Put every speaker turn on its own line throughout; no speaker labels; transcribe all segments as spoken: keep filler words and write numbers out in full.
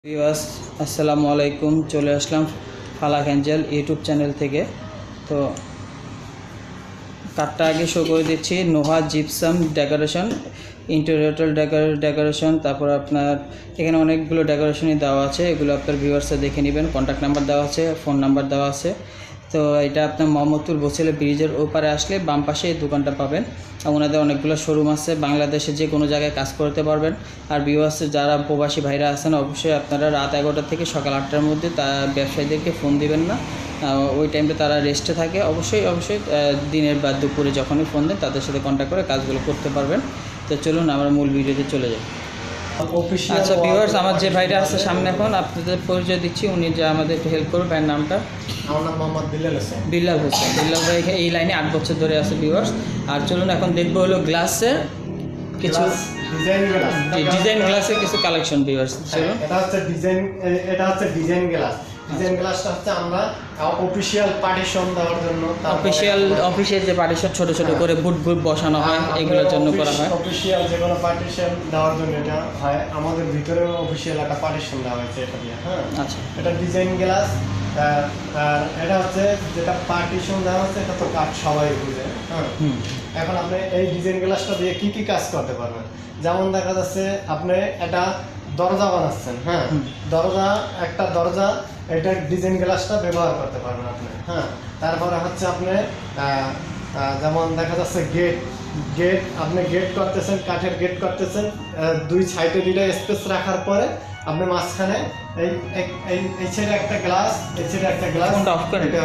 Viewers আসসালামু আলাইকুম। চলে আসলাম ফালাক এঞ্জেল ইউটিউব চ্যানেল থেকে। তো কার্ডটা আগে শো করে দিচ্ছি। Noha gypsum decoration, interior decoration, তারপর আপনার এখানে অনেকগুলো ডেকোরেশনই দেওয়া আছে। এগুলো আপনার ভিউয়ার্সে দেখে নেবেন। কন্ট্যাক্ট নাম্বার দেওয়া আছে, ফোন নাম্বার দেওয়া আছে। তো এটা আপনার মোহাম্মদপুর বছিলা ব্রিজের ওপারে আসলে বাম পাশে এই দোকানটা পাবেন। ওনাদের অনেকগুলো শোরুম আছে, বাংলাদেশে যে কোনো জায়গায় কাজ করতে পারবেন। আর ভিউয়ার্সে যারা প্রবাসী ভাইরা আছেন, অবশ্যই আপনারা রাত এগারোটা থেকে সকাল আটটার মধ্যে তা ব্যবসায়ীদেরকে ফোন দিবেন না, ওই টাইমটা তারা রেস্টে থাকে। অবশ্যই অবশ্যই দিনের বা দুপুরে যখনই ফোন দেন তাদের সাথে কন্ট্যাক্ট করে কাজগুলো করতে পারবেন। তো চলুন আমরা মূল ভিডিওতে চলে যাই। আচ্ছা ভিউয়ার্স, আমার যে ভাইরা আছে সামনে, এখন আপনাদের পরিচয় দিচ্ছি। উনি যে আমাদের একটু হেল্প করবে। ভাইয়ের নামটা?
আমার নাম মোহাম্মদ বিল্লাল হোসেন।
বিল্লাল হোসেন। বিল্লাল ভাই এই লাইনে আট বছর ধরে আছে ভিউয়ার্স। আর চলুন এখন দেখবো হলো গ্লাসের কিছু
ডিজাইন গ্লাস,
ডিজাইন গ্লাসের কিছু কালেকশন ভিউয়ার্স। চলুন।
এটা হচ্ছে ডিজাইন, এটা হচ্ছে ডিজাইন গ্লাস। ডিজাইন গ্লাসটা হচ্ছে আমরা অফিশিয়াল পার্টিশন দেওয়ার জন্য,
অফিশিয়াল অফিসের যে পার্টিশন ছোট ছোট করে বুট বুট বসানো হয়, এগুলোর জন্য করা হয়।
অফিশিয়াল যে কোনো পার্টিশন দেওয়ার জন্য এটা হয়। আমাদের ভিতরে অফিশিয়াল একটা পার্টিশন দেওয়া হয়েছে এটা দিয়ে। হ্যাঁ,
আচ্ছা,
এটা ডিজাইন গ্লাস। আর এটা হচ্ছে যেটা পার্টিশন দেওয়া হচ্ছে, এটা তো কাজ সবাই বুঝে। হ্যাঁ, এখন আপনি এই ডিজাইন গ্লাসটা দিয়ে কি কি কাজ করতে পারবেন? যেমন দেখা যাচ্ছে আপনি একটা দরজা বানাচ্ছেন। হ্যাঁ, দরজা একটা দরজা, এটা ডিজাইন গ্লাসটা ব্যবহার করতে পারবেন আপনি। হ্যাঁ, তারপরে হচ্ছে আপনি যেমন দেখা যাচ্ছে গেট গেট আপনি গেট করতেছেন, কাঠের গেট করতেছেন, দুই সাইডে দুইটা স্পেস রাখার পরে আপনি মাঝখানে এই এই সাইডে একটা গ্লাস, এই সাইডে একটা গ্লাস
অফ করে
এটা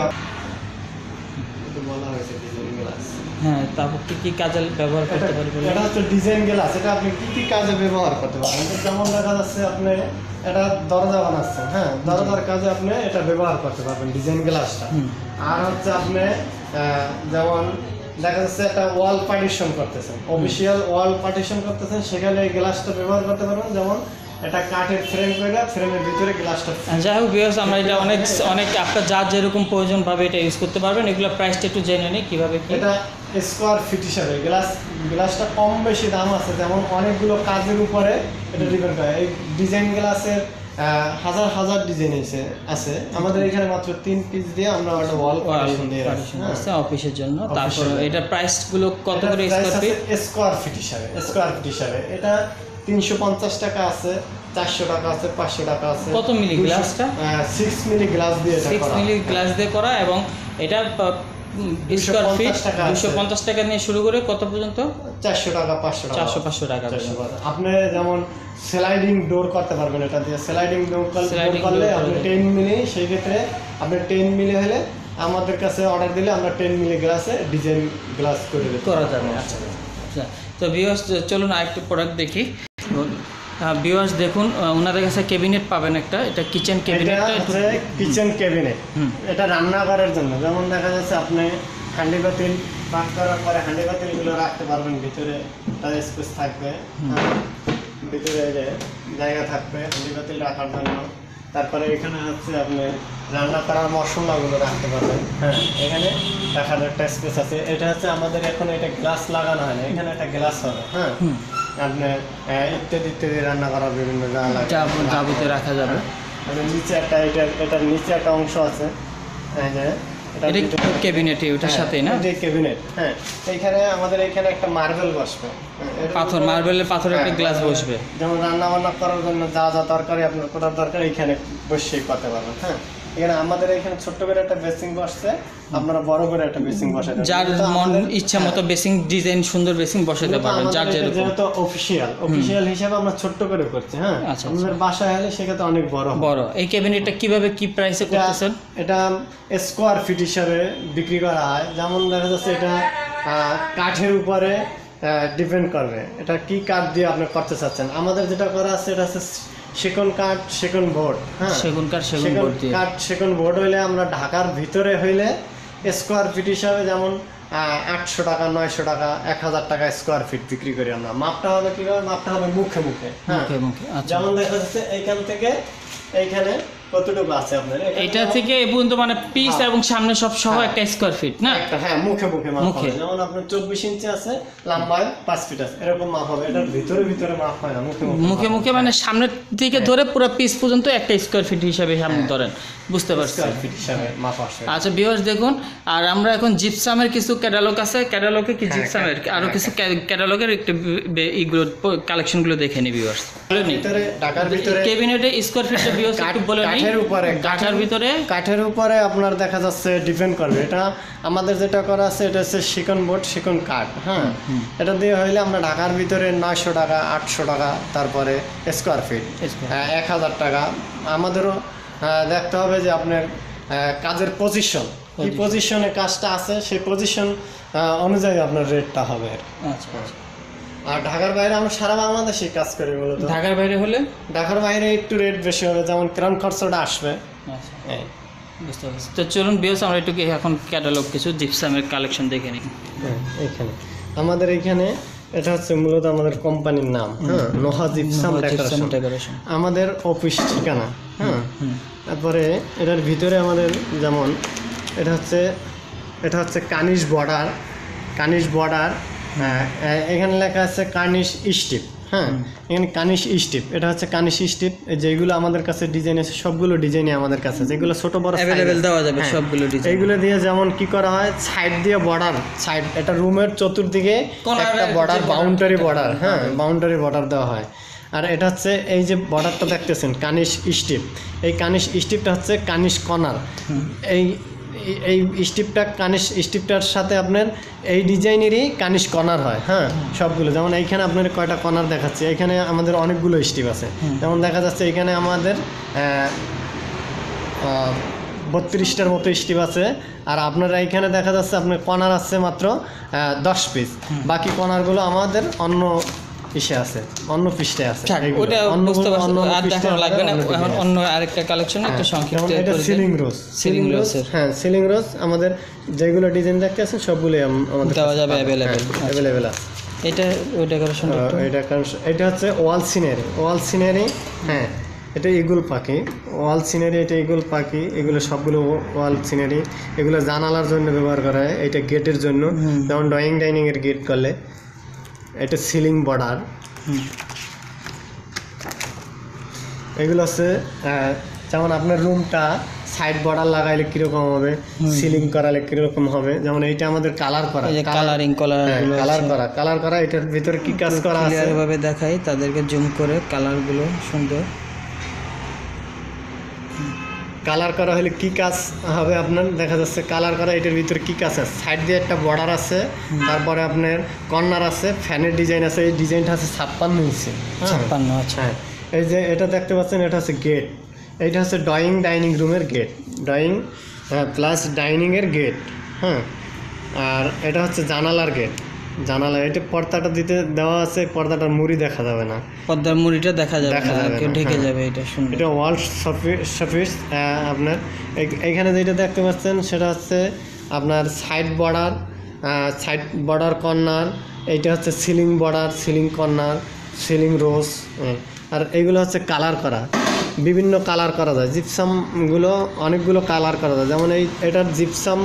বলা হয়েছে ডিজাইন গ্লাস।
হ্যাঁ, তারপর কি কি কাজে ব্যবহার করতে পারবেন?
এটা হচ্ছে ডিজাইন গ্লাস। এটা আপনি কি কি কাজে ব্যবহার করতে পারবেন? যেমন দেখা যাচ্ছে আপনি এটা দরজা বানাচ্ছেন। হ্যাঁ, দরজার কাজে আপনি এটা ব্যবহার করতে পারবেন ডিজাইন গ্লাসটা। আর হচ্ছে আপনি যেমন দেখা যাচ্ছে একটা ওয়াল পার্টিশন করতেছেন, অফিশিয়াল ওয়াল পার্টিশন করতেছেন, সেখানে এই গ্লাসটা ব্যবহার করতে পারবেন। যেমন এটা কাঠের ফ্রেম করে, ফ্রেমের ভিতরে গ্লাসটা।
যাই হোক ভিউয়ার্স, আমরা এটা অনেক অনেক আপনার যার যেরকম প্রয়োজন পাবে এটা ইউজ করতে পারবেন। এগুলো প্রাইসটা একটু জেনে নিই কীভাবে কি।
এটা স্কোয়ার ফিট হিসাবে গ্লাস গ্লাসটা কম বেশি দাম আছে, যেমন অনেকগুলো কাজের উপরে এটা ডিপেন্ড করে। এই ডিজাইন গ্লাসের হাজার হাজার ডিজাইন আছে আছে আমাদের এখানে মাত্র তিন পিস দিয়ে আমরা একটা ওয়াল পার্টিশন দিয়ে রাখছি
অফিসের জন্য। তারপর এটা প্রাইসগুলো কত করে স্কোয়ার ফিট?
স্কোয়ার ফিট হিসাবে স্কোয়ার ফিট হিসাবে এটা তিনশো পঞ্চাশ টাকা আছে, চারশো টাকা আছে, পাঁচশো টাকা আছে।
কত মিলি গ্লাসটা?
সিক্স মিলি গ্লাস দিয়ে
সিক্স মিলি গ্লাস দিয়ে করা, এবং এটা স্কোয়ার ফিট দুশো পঞ্চাশ টাকা নিয়ে শুরু করে কত পর্যন্ত?
চারশো টাকা, পাঁচশো টাকা,
চারশো পাঁচশো টাকা।
আপনি যেমন স্লাইডিং ডোর করতে পারবেন এটা দিয়ে। স্লাইডিং ডোর করলে আপনি টেন মিলি, সেই ক্ষেত্রে আপনি টেন মিলি হলে আমাদের কাছে অর্ডার দিলে আমরা টেন মিলি গ্লাসে ডিজাইন গ্লাস করে
করা যাবে। আচ্ছা আচ্ছা, তো ভিউয়ার্স চলুন আরেকটু প্রোডাক্ট দেখি। ভিউয়ার্স দেখুন, ওনাদের কাছে ক্যাবিনেট পাবেন একটা। এটা কিচেন ক্যাবিনেট,
কিচেন ক্যাবিনেট। এটা রান্নাঘরের জন্য। যেমন দেখা যাচ্ছে আপনি হান্ডি পাতিল পাক করার পরে হান্ডি পাতিলগুলো রাখতে পারবেন, ভিতরে তার স্পেস থাকবে, ভিতরে জায়গা থাকবে হান্ডি পাতিল রাখার জন্য। তারপরে এখানে হচ্ছে আপনি রান্না করার মশলাগুলো রাখতে পারবেন। হ্যাঁ, এখানে রাখার একটা স্পেস আছে। এটা হচ্ছে আমাদের এখন এটা গ্লাস লাগানো হয় না, এখানে একটা গ্লাস হবে। হ্যাঁ, আপনি ইত্যাদি ইত্যাদি রান্না করার বিভিন্ন
যাবতীয় রাখা যাবে।
মানে নিচে একটা এটা এটার নিচে একটা অংশ আছে,
ক্যাবিনেট ওটার সাথে না
ক্যাবিনেট। হ্যাঁ, এইখানে আমাদের এখানে একটা মার্বেল বসবে,
পাথর, মার্বেলের পাথরের একটা গ্লাস বসবে।
যেমন রান্না বান্না করার জন্য যা যা তরকারি আপনার কোটার দরকার এখানে বসেই করতে পারবেন। হ্যাঁ, এখানে আমাদের এখানে ছোট্ট করে একটা বেসিং বসছে, আপনারা বড় করে একটা বেসিং বসাতে পারবেন।
যার মন ইচ্ছা মতো বেসিং ডিজাইন, সুন্দর বেসিং বসাতে পারবেন যার যেরকম।
যেহেতু অফিশিয়াল অফিশিয়াল হিসেবে আমরা ছোট্ট করে করছি। হ্যাঁ, আমাদের বাসায় হলে সেক্ষেত্রে অনেক বড় বড়।
এই ক্যাবিনেটটা কিভাবে কি প্রাইসে করতেছেন?
এটা স্কোয়ার ফিট হিসাবে বিক্রি করা হয়। যেমন দেখা যাচ্ছে এটা কাঠের উপরে ডিপেন্ড করবে, এটা কি কাঠ দিয়ে আপনি করতে চাচ্ছেন। আমাদের যেটা করা আছে এটা হচ্ছে সেগুন কাঠ, সেগুন বোর্ড। হ্যাঁ,
সেগুন কাঠ, সেগুন বোর্ড দিয়ে
কাঠ, সেগুন বোর্ড হইলে আমরা ঢাকার ভিতরে হইলে স্কোয়ার ফিট হিসাবে যেমন আটশো টাকা, নয়শো টাকা, এক হাজার টাকা স্কোয়ার ফিট বিক্রি করি আমরা। মাপটা হবে কিভাবে? মাপটা হবে মুখে মুখে। হ্যাঁ, যেমন দেখা যাচ্ছে এইখান থেকে এইখানে কতটুকু আছে আপনার
এটা থেকে এই পর্যন্ত মানে পিস এবং সামনে সব সহ একটা স্কয়ার ফিট না?
একটা, হ্যাঁ মুখে মুখে মাপ
মুখে।
হবে। যেমন আপনার চব্বিশ ইঞ্চি আছে, লম্বায় পাঁচ ফিট আছে, এরকম মাপ হবে। এটার ভিতরে ভিতরে মাপ হয় না, মুখে
মুখে মুখে মানে সামনের দিকে ধরে পুরো পিস পর্যন্ত একটা স্কয়ার ফিট হিসাবে সামনে ধরেন, বুঝতে পারছি।
স্কয়ার ফিট হিসাবে মাপ আসে।
আচ্ছা ভিউয়ার্স দেখুন, আর আমরা এখন জিপসামের কিছু ক্যাটালগ আছে, ক্যাটালগে কি জিপসামের আরো কিছু ক্যাটালগের একটু বে- এইগুলো কালেকশনগুলো দেখে নি ভিউয়ার্স।
ভিতরে ঢাকার ভিতরে
ক্যাবিনেটে স্কয়ার ফিটটা ভিউয়ার্স একটু বলে নিই।
কাঠের উপরে,
কাঠের ভিতরে
কাঠের উপরে আপনার দেখা যাচ্ছে ডিপেন্ড করবে। এটা আমাদের যেটা করা আছে এটা হচ্ছে শিকন বোর্ড, শিকন কাঠ। হ্যাঁ, এটা দিয়ে হইলে আমরা ঢাকার ভিতরে নয়শো টাকা, আটশো টাকা, তারপরে স্কোয়ার ফিট এক হাজার টাকা। আমাদেরও আহ, দেখতে হবে যে আপনার আহ, কাজের পজিশন, কি পজিশনে কাজটা আছে সেই পজিশন অনুযায়ী আপনার রেটটা হবে।
আচ্ছা আচ্ছা।
আর ঢাকার বাইরে আমরা সারা বাংলাদেশে কাজ করি মূলত।
ঢাকার বাইরে হলে
ঢাকার বাইরে একটু রেট বেশি হবে, যেমন ক্রাম খরচটা আসবে।
আচ্ছা
এই।
বুঝতে পারছি। তো চলুন ভিউয়ার্স আমরা একটু কি- এখন ক্যাটালগ কিছু জিপসামের কালেকশন দেখে নিই।
হ্যাঁ, এইখানে আমাদের এইখানে এটা হচ্ছে মূলত আমাদের কোম্পানির নাম, হ্যাঁ, নোহা জিপসাম ডেকোরেশন,
ডেকোরেশন
আমাদের অফিস ঠিকানা। হ্যাঁ, তারপরে এটার ভিতরে আমাদের যেমন এটা হচ্ছে এটা হচ্ছে কানিশ বর্ডার, কানিশ বর্ডার, এখানে লেখা আছে কানিশ স্টিপ। হ্যাঁ, এখানে কানিশ স্টিপ, এটা হচ্ছে কানিশ স্টিপ। যেগুলো আমাদের কাছে ডিজাইন আছে সবগুলো ডিজাইনই আমাদের কাছে, যেগুলো ছোট বড়
অ্যাভেলেবেল দেওয়া যাবে সবগুলো ডিজাইন।
এইগুলো দিয়ে যেমন কি করা হয়, সাইড দিয়ে বর্ডার, সাইড এটা রুমের চতুর্দিকে একটা বর্ডার, বাউন্ডারি বর্ডার, হ্যাঁ বাউন্ডারি বর্ডার দেওয়া হয়। আর এটা হচ্ছে এই যে বর্ডারটা দেখতেছেন কানিশ স্টিপ, এই কানিশ স্টিপটা হচ্ছে কানিশ কর্নার। এই এই স্টিপটা কানিশ স্টিপটার সাথে আপনার এই ডিজাইনেরই কানিশ কর্নার হয়। হ্যাঁ, সবগুলো যেমন এইখানে আপনার কয়টা কর্নার দেখাচ্ছে, এখানে আমাদের অনেকগুলো স্টিপ আছে। যেমন দেখা যাচ্ছে এখানে আমাদের বত্রিশটার মতো স্টিপ আছে। আর আপনারা এইখানে দেখা যাচ্ছে আপনার কর্নার আছে মাত্র দশ পিস, বাকি কর্নারগুলো আমাদের অন্য ইসে আছে, অন্য পৃষ্ঠে আছে।
ওটা বুঝতে পারছি, আর দেখানো লাগবে না। এখন অন্য আরেকটা কালেকশন একটু সংক্ষিপ্ত
এটা সিলিং রোজ,
সিলিং রোজ,
হ্যাঁ সিলিং রোজ আমাদের যেগুলো ডিজাইন দেখতে আছেন সবগুলোই আমাদের
দেওয়া যাবে, অ্যাভেলেবেল
অ্যাভেলেবেল আছে।
এটা ওই ডেকোরেশন
এটা কারণ এটা হচ্ছে ওয়াল সিনারি, ওয়াল সিনারি। হ্যাঁ, এটা ইগুল পাখি, ওয়াল সিনারি, এটা ইগুল পাখি, এগুলো সবগুলো ওয়াল সিনারি। এগুলো জানালার জন্য ব্যবহার করা হয়, এটা গেটের জন্য, যেমন ড্রয়িং ডাইনিং এর গেট করলে। এটা সিলিং বর্ডার, এগুলো হচ্ছে যেমন আপনার রুমটা সাইড বর্ডার লাগাইলে কিরকম হবে, সিলিং করালে কিরকম হবে। যেমন এইটা আমাদের কালার করা,
কালারিং কালার
কালার করা কালার করা এটার ভিতরে কি কাজ করা আছে
ক্লিয়ার ভাবে দেখাই তাদেরকে জুম করে, কালারগুলো সুন্দর
কালার করা হলে কি কাজ হবে আপনার দেখা যাচ্ছে। কালার করা এটার ভিতরে কি কাজ আছে, সাইড দিয়ে একটা বর্ডার আছে, তারপরে আপনার কর্নার আছে, ফ্যানের ডিজাইন আছে। এই ডিজাইনটা আছে ছাপ্পান্ন ইঞ্চি,
ছাপ্পান্ন। আচ্ছা,
হ্যাঁ, এই যে এটা দেখতে পাচ্ছেন এটা হচ্ছে গেট, এইটা হচ্ছে ড্রয়িং ডাইনিং রুমের গেট, ড্রয়িং প্লাস ডাইনিংয়ের গেট। হ্যাঁ, আর এটা হচ্ছে জানালার গেট, জানালা। এটা পর্দাটা দিতে দেওয়া আছে, পর্দাটার মুড়ি দেখা যাবে না,
পর্দার মুড়িটা দেখা যাবে
দেখা
না,
যাবে
কেউ
না,
ঢেকে
হ্যাঁ।
যাবে। এটা সুন্দর।
এটা ওয়াল সারফেস আপনার এই- এইখানে যেটা দেখতে পাচ্ছেন সেটা হচ্ছে আপনার side border, side border corner. এইটা হচ্ছে ceiling border, ceiling corner, ceiling rose. আর এইগুলো হচ্ছে কালার করা, বিভিন্ন কালার করা যায়। জিপসামগুলো অনেকগুলো কালার করা যায়। যেমন এই এটার জিপসাম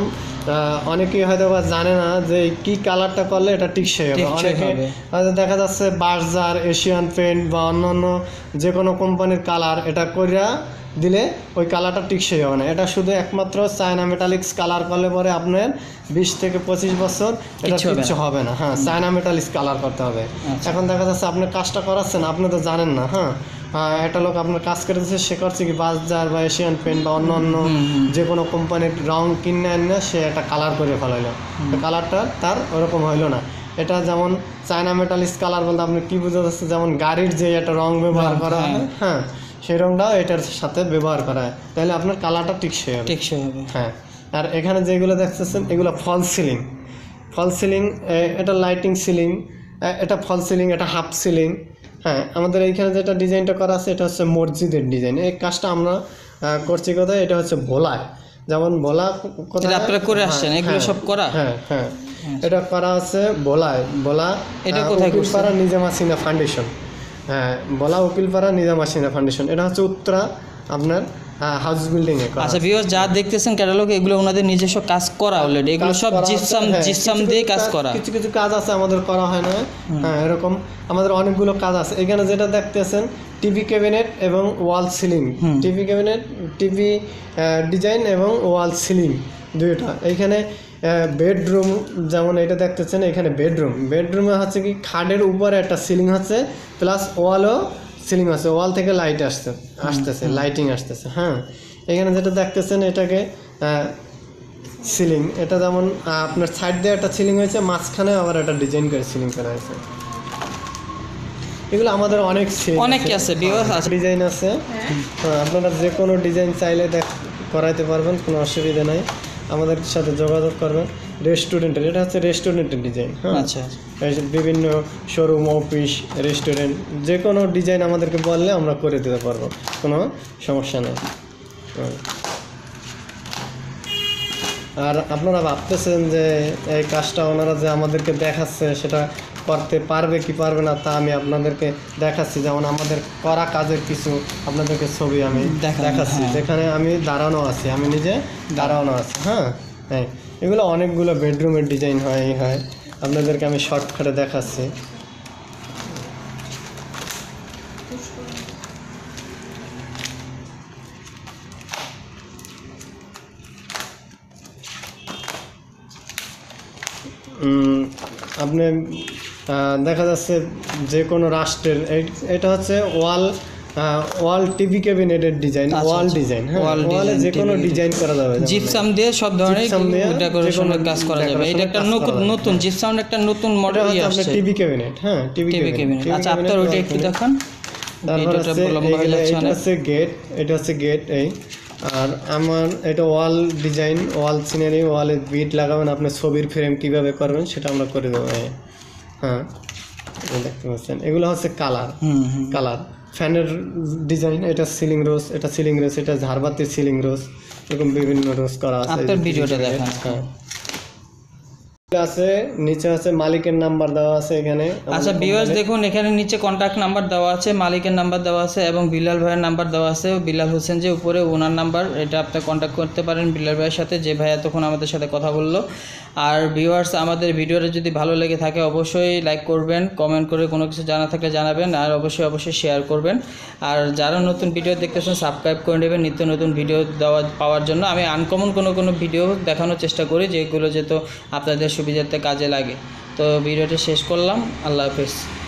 অনেকেই হয়তো বা জানে না যে কি কালারটা করলে এটা টিকসই হবে।
টেকসই
অনেকে
হবে।
হয়তো দেখা যাচ্ছে বার্জার, এশিয়ান পেন্ট বা অন্যান্য যে কোনো কোম্পানির কালার এটা কইরা দিলে ওই কালারটা টিকসই হবে না। এটা শুধু একমাত্র চায়না মেটালিক্স কালার করলে পরে আপনার বিশ থেকে পঁচিশ বছর এটা
কিচ্ছু হবে
কিচ্ছু হবে না। হ্যাঁ, চায়না মেটালিক্স কালার করতে হবে।
আচ্ছা।
এখন দেখা যাচ্ছে আপনি কাজটা করাচ্ছেন, আপনি তো জানেন না। হ্যাঁ, আহ, একটা লোক আপনার কাজ করে দিচ্ছে, সে করছে কি বাজার বা এশিয়ান পেন্ট বা অন্য অন্য যে কোনো কোম্পানির রং কিনে আনে সে একটা কালার করে ফেলাইলো, কালারটা তার ওরকম হইলো না। এটা যেমন চায়না মেটালিক্স কালার বলতে আপনি কি বোঝা যাচ্ছে, যেমন গাড়ির যে একটা রং ব্যবহার করা হয়, হ্যাঁ সেই রংটাও এটার সাথে ব্যবহার করা হয়, তাহলে আপনার কালারটা টিকসই হবে।
টেকসই হবে।
হ্যাঁ, আর এখানে যেগুলো দেখতেছেন এগুলো ফল সিলিং, ফল সিলিং, এটা লাইটিং সিলিং, এটা ফল সিলিং, এটা হাফ সিলিং। হ্যাঁ, আমাদের এইখানে যেটা ডিজাইনটা করা আছে এটা হচ্ছে মসজিদের ডিজাইন। এই কাজটা আমরা আহ, করছি কোথায়, এটা হচ্ছে ভোলায়। যেমন ভোলা কোথায়
আপনারা করে আসছেন, এগুলো সব করা।
হ্যাঁ হ্যাঁ, এটা করা আছে ভোলায়, ভোলা
এটা কোথায় করছেন?
উকিলপাড়া নিজামাসিনা ফাউন্ডেশন। হ্যাঁ, ভোলা উকিলপাড়া নিজামাসিনা ফাউন্ডেশন। এটা হচ্ছে উত্তরা আপনার হ্যাঁ হাউস বিল্ডিং এ করা
আচ্ছা ভিউয়ার্স যা দেখতেছেন ক্যাটালগ এগুলো ওনাদের নিজস্ব কাজ করা অলরেডি, এগুলো
কাজ
সব
করা আছে,
জিপসাম
হ্যাঁ,
জিপসাম
কিছু
দিয়ে
কিছু
কাজ করা।
কিছু কিছু কাজ আছে আমাদের করা হয় না, হ্যাঁ এরকম আমাদের অনেকগুলো কাজ আছে। এখানে যেটা দেখতেছেন টিভি ক্যাবিনেট এবং wall ceiling, TV cabinet TV design এবং ওয়াল সিলিং দুইটা। এইখানে বেডরুম যেমন এটা দেখতেছেন, এখানে বেডরুম বেডরুমে হচ্ছে কি খাটের উপরে একটা সিলিং আছে প্লাস ওয়ালও সিলিং আছে, ওয়াল থেকে লাইট আসতে আসতেছে লাইটিং আসতেছে। হ্যাঁ এখানে যেটা দেখতেছেন এটাকে সিলিং, এটা যেমন আপনার সাইড দিয়ে একটা সিলিং হয়েছে, মাঝখানে আবার একটা ডিজাইন করে সিলিং করা হয়েছে। এগুলো আমাদের অনেক
অনেক আছে ভিউয়ার্স আছে,
ডিজাইন আছে, হ্যাঁ আপনারা যে কোনো ডিজাইন চাইলে দেখ করাইতে পারবেন, কোনো অসুবিধা নাই, আমাদের সাথে যোগাযোগ করবেন। রেস্টুরেন্টের এটা হচ্ছে রেস্টুরেন্টের ডিজাইন, হ্যাঁ
আচ্ছা
এই যে বিভিন্ন শোরুম অফিস রেস্টুরেন্ট যে কোনো ডিজাইন আমাদেরকে বললে আমরা করে দিতে পারবো, কোনো সমস্যা নেই। হ্যাঁ। আর আপনারা ভাবতেছেন যে এই কাজটা ওনারা যে আমাদেরকে দেখাচ্ছে সেটা করতে পারবে কি পারবে না, তা আমি আপনাদেরকে দেখাচ্ছি। যেমন আমাদের করা কাজের কিছু আপনাদেরকে ছবি আমি
দেখান,
দেখাচ্ছি,
হ্যাঁ।
যেখানে আমি দাঁড়ানো আছি, আমি নিজে দাঁড়ানো আছি। হ্যাঁ হ্যাঁ এগুলো অনেকগুলো বেডরুমের ডিজাইন হয় এই হয়, আপনাদেরকে আমি শর্টকাটে দেখাচ্ছি। উম, আপনি আহ, দেখা যাচ্ছে যে কোনো রাষ্ট্রের এই- এটা হচ্ছে ওয়াল ওয়াল টিভি ক্যাবিনেটের ডিজাইন,
আচ্ছা,
ওয়াল
আচ্ছা।
ডিজাইন, হ্যাঁ
Wall
ওয়ালে
design,
যে কোনো
T V
ডিজাইন করা যাবে, যেমন
জিপসাম দিয়ে সব ধরনের
জিপসাম দিয়ে
ডেকোরেশনের
যেকোনো
কাজ করা যাবে। এটা একটা
decoration-এর কাজ করা যাবে।
নতুন জিপসাম একটা নতুন
এটা
মডেল
হচ্ছে আপনার
আসছে
টিভি ক্যাবিনেট, হ্যাঁ টিভি
টিভি
ক্যাবিনেট।
ক্যাবিনেট। আচ্ছা আপনার ওইটা একটু দেখান,
তারপর
ভিডিওটা
হচ্ছে
লম্বা হয়ে
এইগুলো-
যাচ্ছে
এটা
অনেক।
হচ্ছে গেট, এটা হচ্ছে গেট এই। আর আমার এটা ওয়াল ডিজাইন, ওয়াল সিনারি, ওয়ালে বিট লাগাবেন, আপনার ছবির ফ্রেম কিভাবে করবেন সেটা আমরা করে দেবো। এই, হ্যাঁ এই দেখতে পাচ্ছেন এগুলো হচ্ছে কালার,
হুম হুম
কালার ফ্যানের ডিজাইন, এটা সিলিং রোজ, এটা সিলিং রোজ, এটা ঝাড়বাতির সিলিং রোজ, এরকম বিভিন্ন রোজ করা আছে।
আপনার ভিডিওটা দেখান।
হ্যাঁ আছে, নিচে আছে মালিকের নাম্বার দেওয়া আছে এখানে।
আচ্ছা ভিউয়ার্স দেখুন এখানে নিচে কন্ট্যাক্ট নাম্বার দেওয়া আছে, মালিকের নাম্বার দেওয়া আছে এবং বিলাল ভাইয়ের নাম্বার দেওয়া আছে। বিলাল হোসেন যে উপরে ওনার নাম্বার, এটা আপনি কন্ট্যাক্ট করতে পারেন বিলাল ভাইয়ের সাথে, যে ভাই এতক্ষণ আমাদের সাথে কথা বললো। আর ভিউয়ার্স আমাদের ভিডিওটা যদি ভালো লেগে থাকে অবশ্যই লাইক করবেন, কমেন্ট করে কোনো কিছু জানা থাকলে জানাবেন, আর অবশ্যই অবশ্যই শেয়ার করবেন। আর যারা নতুন ভিডিও দেখতেছেন সাবস্ক্রাইব করে নেবেন নিত্য নতুন ভিডিও দেওয়া পাওয়ার জন্য। আমি আনকমন কোনো কোনো ভিডিও দেখানোর চেষ্টা করি যেগুলো যেহেতু আপনাদের সুবিধার্থে কাজে লাগে। তো ভিডিওটা শেষ করলাম, আল্লাহ হাফেজ।